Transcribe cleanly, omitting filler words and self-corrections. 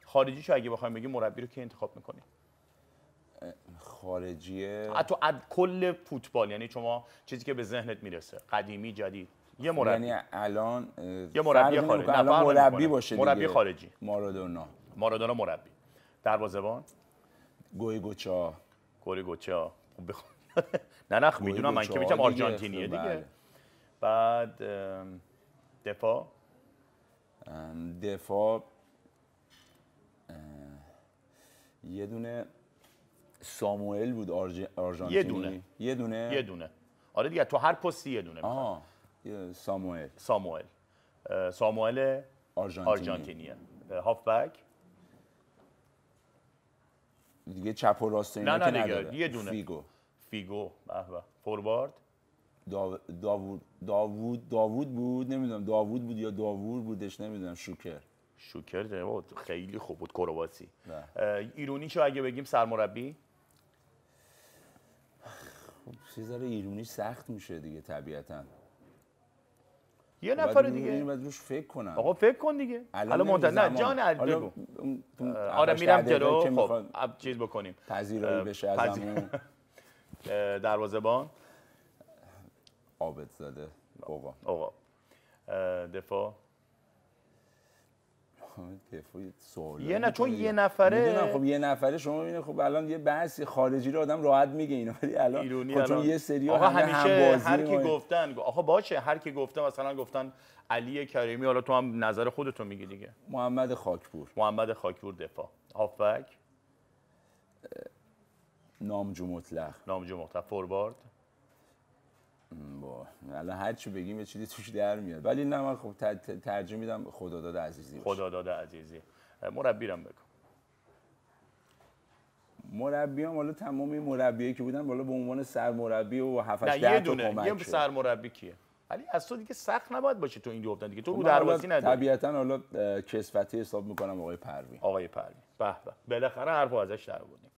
خارجیشو اگه بخوایم بگیم مربی رو کی انتخاب می‌کنی؟ خارجیه حتی کل فوتبال، یعنی شما چیزی که به ذهنت میرسه، قدیمی جدید، یه مربی. یعنی الان یه مربی خارجی، الان مربی باشه دیگه. مربی خارجی. مارادونا مربی. دروازه‌بان گویگوچا. گوچا. نه میدونم، من که میگم آرژانتینیه دیگه. بله. بعد دفاع یه دونه ساموئل بود آرژانتینی. یه دونه. آره دیگه، تو هر پستی یه دونه. ساموئل آرژانتینیه. هافبک دیگه چپ و راست اینا که نداره. یه دونه. فیگو. به. فوروارد داوود بود، نمیدونم داوود بود یا داوور بودش، نمیدونم. شوکر خیلی خوب بود. کرواسی. ایرونیشو اگه بگیم سرمربی، خب ذره ایرونی سخت میشه دیگه طبیعتاً. یه نفر دیگه. این بعد روش فکر کنم. آقا فکر کن دیگه. حالا نه جان علی بگو. آره میرم جلو. خب چیز بکنیم. پذیرایی بشه ازمون. دروازه‌بان عابدزاده. آقا. دفاع سوالیه. نه چون یه نفره. میدونم خب یه نفره شما ببینید، خب الان یه بحثی خارجی رو آدم راحت میگه اینو، ولی الان خب چون یه سری آقا همیشه هر کی گفتن آقا باشه، هر کی گفته مثلا گفتن علی کریمی، حالا تو هم نظر خودتو میگی دیگه. محمد خاکپور دفاع. هافبک نامجو مطلق. فوروارد الان هر چی بگیم یه چیزی توش در میاد، ولی نه من خب ترجیح میدم خداداد عزیزی باشه. مربی رو بگو. مربیام حالا تمام این مربیایی که بودن بالا به عنوان سرمربی و 7 8 تا کمک یه سرمربی کیه؟ ولی از تو دیگه سخت نباید باشه تو این گفتن دیگه، تو رو دروازی نداری. طبیعتاً حالا کسفتی حساب میکنم آقای پروین. به بالاخره حرفو ازش در آوردیم.